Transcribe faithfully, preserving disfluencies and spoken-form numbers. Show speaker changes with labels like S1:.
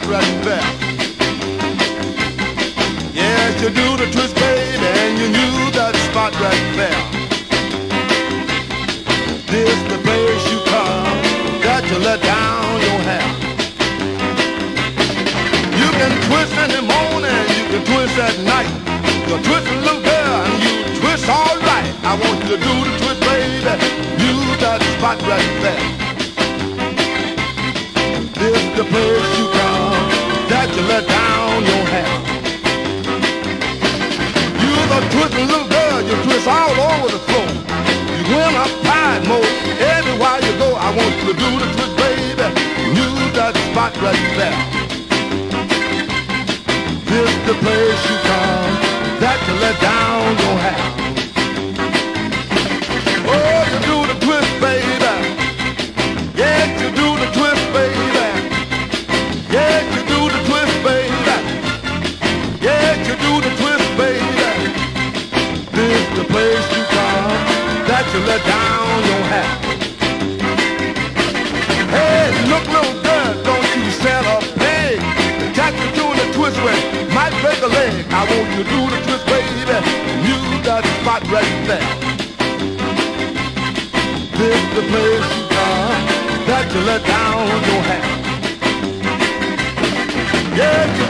S1: right there. Yes, you do the twist, baby, and you knew that spot right there. This the place you come that you let down your hair. You can twist in the morning, you can twist at night. You're twisting, little girl, and you twist all right. I want you to do the twist, baby. You got the spot right there. This the place you come that you let down your hair. You're the twisting little girl, you twist all over the floor. You win a pride mode everywhere you go. I want you to do the twist, baby. You got the spot right there. This the place you come that you let down your hair. Oh, you do the twist, baby. Yes, you do the twist, baby. Yes, you do the twist, baby. Yes, you do the twist, baby. This the place you come that you let down your hair. Hey, look, little girl, don't you sell a pig. Catch you doing the twist with might break a leg. I want you to do the twist, baby. You got the spot right there. This the place you come that you let down your hair. Yeah, you